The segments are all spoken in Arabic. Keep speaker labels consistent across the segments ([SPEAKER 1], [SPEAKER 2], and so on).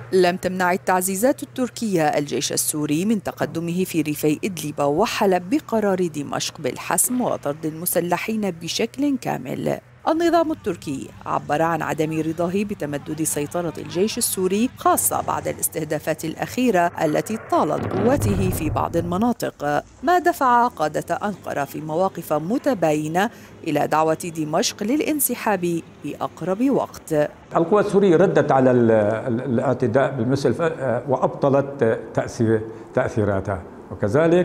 [SPEAKER 1] لم تمنع التعزيزات التركية الجيش السوري من تقدمه في ريفي إدلب وحلب بقرار دمشق بالحسم وطرد المسلحين بشكل كامل. النظام التركي عبر عن عدم رضاه بتمدد سيطرة الجيش السوري، خاصة بعد الاستهدافات الأخيرة التي طالت قواته في بعض المناطق، ما دفع قادة أنقرة في مواقف متباينة إلى دعوة دمشق للانسحاب بأقرب وقت.
[SPEAKER 2] القوات السورية ردت على الاعتداء بالمثل وأبطلت تأثيراتها، وكذلك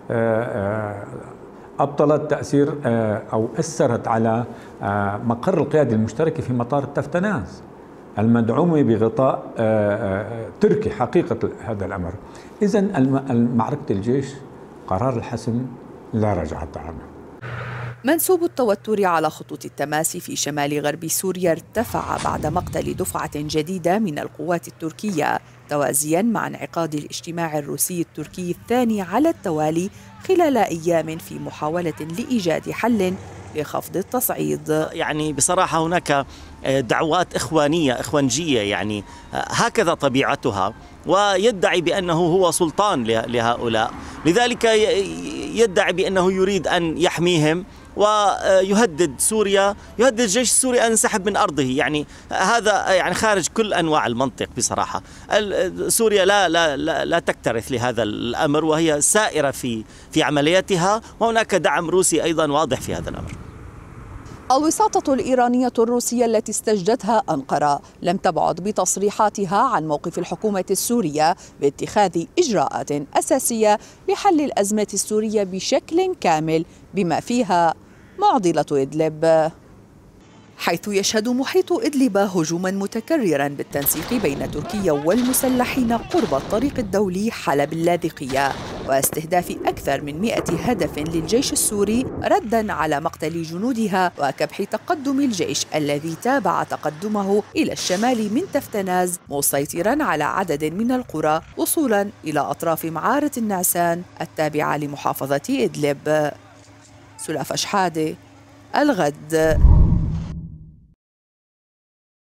[SPEAKER 2] أبطلت تأثير أو أثرت على مقر القيادة المشتركة في مطار تفتناز المدعومة بغطاء تركي حقيقة هذا الأمر. إذن معركة الجيش قرار الحسم لا رجعة عنه.
[SPEAKER 1] منسوب التوتر على خطوط التماس في شمال غرب سوريا ارتفع بعد مقتل دفعة جديدة من القوات التركية، توازياً مع انعقاد الاجتماع الروسي التركي الثاني على التوالي خلال أيام في محاولة لإيجاد حل لخفض التصعيد.
[SPEAKER 3] يعني بصراحة هناك دعوات إخوانجية، يعني هكذا طبيعتها، ويدعي بأنه هو سلطان لهؤلاء، لذلك يدعي بأنه يريد أن يحميهم ويهدد سوريا، يهدد الجيش السوري أن ينسحب من أرضه. يعني هذا يعني خارج كل أنواع المنطق بصراحة. سوريا لا تكترث لهذا الأمر، وهي سائرة في عملياتها، وهناك دعم روسي أيضا واضح في هذا الأمر.
[SPEAKER 1] الوساطة الإيرانية الروسية التي استجدتها أنقرة لم تبعد بتصريحاتها عن موقف الحكومة السورية باتخاذ إجراءات أساسية لحل الأزمة السورية بشكل كامل، بما فيها معضلة إدلب، حيث يشهد محيط إدلب هجوما متكررا بالتنسيق بين تركيا والمسلحين قرب الطريق الدولي حلب اللاذقية، واستهداف أكثر من 100 هدف للجيش السوري ردا على مقتل جنودها وكبح تقدم الجيش الذي تابع تقدمه إلى الشمال من تفتناز، مسيطرا على عدد من القرى وصولا إلى أطراف معارة النعسان التابعة لمحافظة إدلب. سلافة شحادة، الغد.